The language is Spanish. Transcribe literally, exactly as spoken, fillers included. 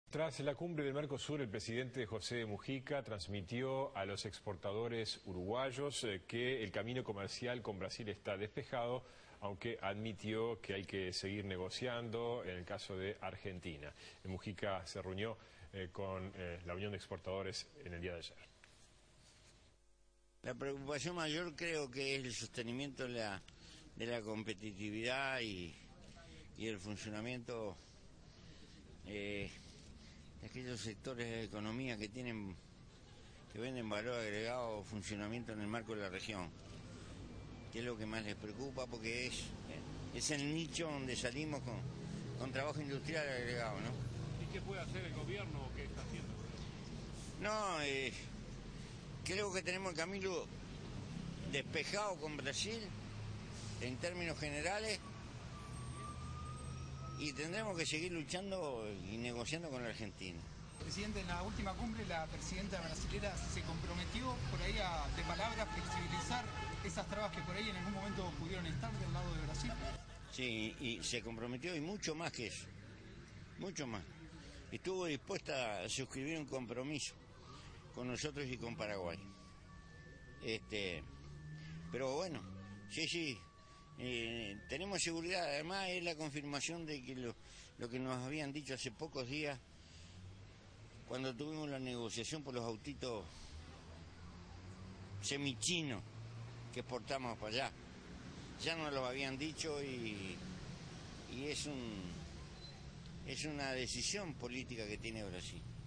Tras la cumbre del Mercosur, el presidente José Mujica transmitió a los exportadores uruguayos eh, que el camino comercial con Brasil está despejado, aunque admitió que hay que seguir negociando en el caso de Argentina. Mujica se reunió eh, con eh, la Unión de Exportadores en el día de ayer. La preocupación mayor creo que es el sostenimiento de la, de la competitividad y, y el funcionamiento eh, de aquellos sectores de la economía que tienen que venden valor agregado o funcionamiento en el marco de la región, que es lo que más les preocupa, porque es, es el nicho donde salimos con, con trabajo industrial agregado, ¿no? ¿Y qué puede hacer el gobierno o qué está haciendo? No, eh, creo que tenemos el camino despejado con Brasil en términos generales y tendremos que seguir luchando y negociando con la Argentina. Presidente, en la última cumbre la presidenta brasilera se comprometió por ahí a, de palabra, flexibilizar esas trabas que por ahí en algún momento pudieron estar del lado de Brasil. Sí, y se comprometió y mucho más que eso, mucho más. Estuvo dispuesta a suscribir un compromiso con nosotros y con Paraguay. Este, pero bueno, sí, sí, eh, tenemos seguridad. Además es la confirmación de que lo, lo que nos habían dicho hace pocos días, cuando tuvimos la negociación por los autitos semichinos que exportamos para allá. Ya nos lo habían dicho y, y es un es una decisión política que tiene Brasil.